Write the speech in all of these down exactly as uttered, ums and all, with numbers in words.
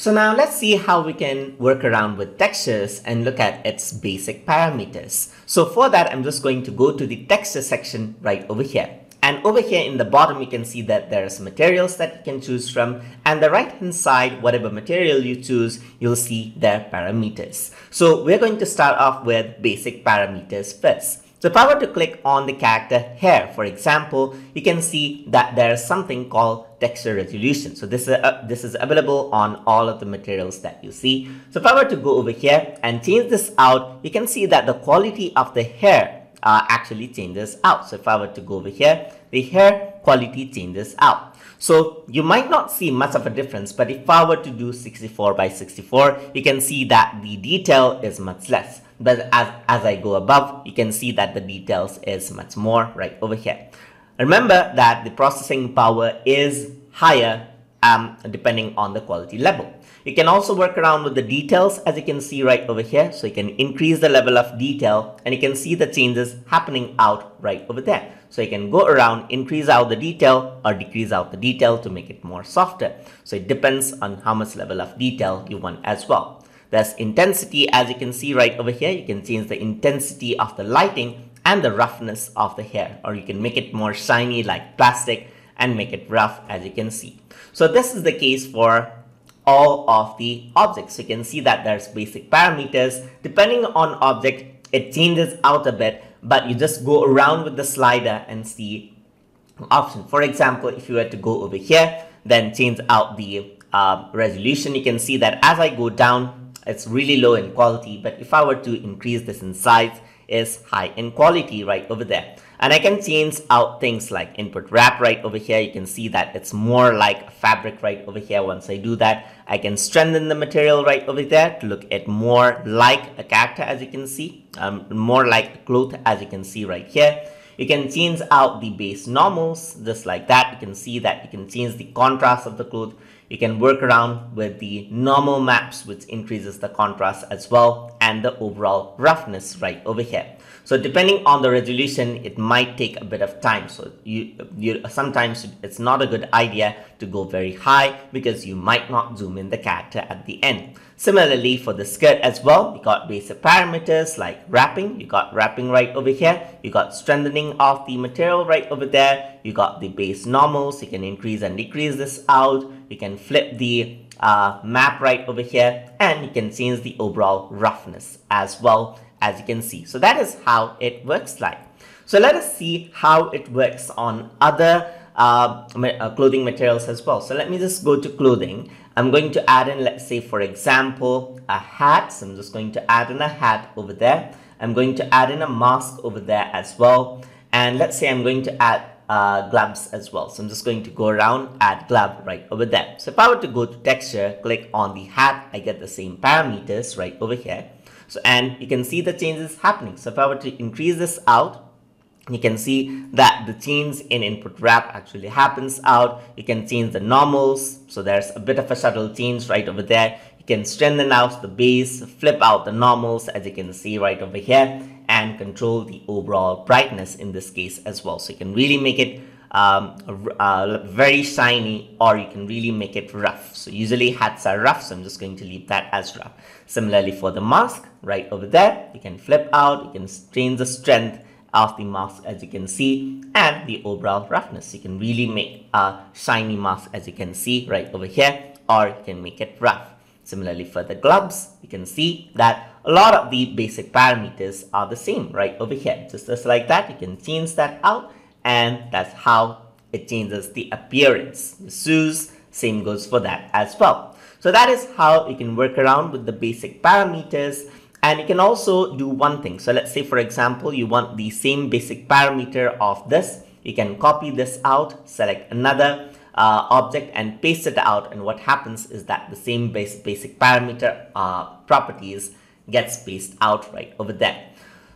So now let's see how we can work around with textures and look at its basic parameters. So for that, I'm just going to go to the texture section right over here. And over here in the bottom, you can see that there's materials that you can choose from. And the right hand side, whatever material you choose, you'll see their parameters. So we're going to start off with basic parameters first. So if I were to click on the character hair, for example, you can see that there's something called texture resolution. So this is, uh, this is available on all of the materials that you see. So if I were to go over here and change this out, you can see that the quality of the hair uh, actually changes out. So if I were to go over here, the hair quality changes out. So you might not see much of a difference, but if I were to do sixty-four by sixty-four, you can see that the detail is much less. But as, as I go above, you can see that the details is much more right over here. Remember that the processing power is higher um, depending on the quality level. You can also work around with the details, as you can see right over here. So you can increase the level of detail and you can see the changes happening out right over there. So you can go around, increase out the detail or decrease out the detail to make it more softer. So it depends on how much level of detail you want as well. There's intensity, as you can see right over here. You can change the intensity of the lighting and the roughness of the hair, or you can make it more shiny like plastic and make it rough, as you can see. So this is the case for all of the objects. You can see that there's basic parameters. Depending on object, it changes out a bit, but you just go around with the slider and see option. For example, if you were to go over here, then change out the uh, resolution, you can see that as I go down, it's really low in quality, but if I were to increase this in size, is high in quality right over there. And I can change out things like input wrap right over here. You can see that it's more like a fabric right over here. Once I do that, I can strengthen the material right over there to look at more like a character, as you can see, um, more like a cloth, as you can see right here. You can change out the base normals just like that. You can see that you can change the contrast of the cloth. You can work around with the normal maps, which increases the contrast as well, and the overall roughness right over here. So depending on the resolution, it might take a bit of time. So you, you sometimes it's not a good idea to go very high because you might not zoom in the character at the end. Similarly for the skirt as well, you got basic parameters like wrapping. You got wrapping right over here. You got strengthening of the material right over there. You got the base normals. You can increase and decrease this out. You can flip the uh, map right over here, and you can change the overall roughness as well, as you can see. So that is how it works like. So let us see how it works on other uh, uh, clothing materials as well. So let me just go to clothing. I'm going to add in, let's say, for example, a hat. So I'm just going to add in a hat over there. I'm going to add in a mask over there as well. And let's say I'm going to add uh, gloves as well. So I'm just going to go around, add glove right over there. So if I were to go to texture, click on the hat, I get the same parameters right over here. So, and you can see the changes happening. So if I were to increase this out, you can see that the change in input wrap actually happens out. You can change the normals. So there's a bit of a subtle change right over there. You can strengthen out the base, flip out the normals, as you can see right over here, and control the overall brightness in this case as well. So you can really make it um, uh, very shiny, or you can really make it rough. So usually hats are rough, so I'm just going to leave that as rough. Similarly for the mask right over there, you can flip out, you can change the strength of the mask, as you can see, and the overall roughness. You can really make a shiny mask, as you can see right over here, or you can make it rough. Similarly for the gloves, you can see that a lot of the basic parameters are the same right over here. Just, just like that, you can change that out, and that's how it changes the appearance. The shoes, same goes for that as well. So that is how you can work around with the basic parameters. And you can also do one thing. So let's say, for example, you want the same basic parameter of this. You can copy this out, select another uh, object and paste it out. And what happens is that the same base, basic parameter uh, properties gets pasted out right over there.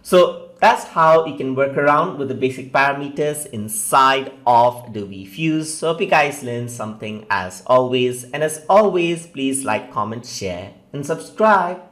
So that's how you can work around with the basic parameters inside of Adobe Fuse. So hope you guys learned something as always. And as always, please like, comment, share, and subscribe.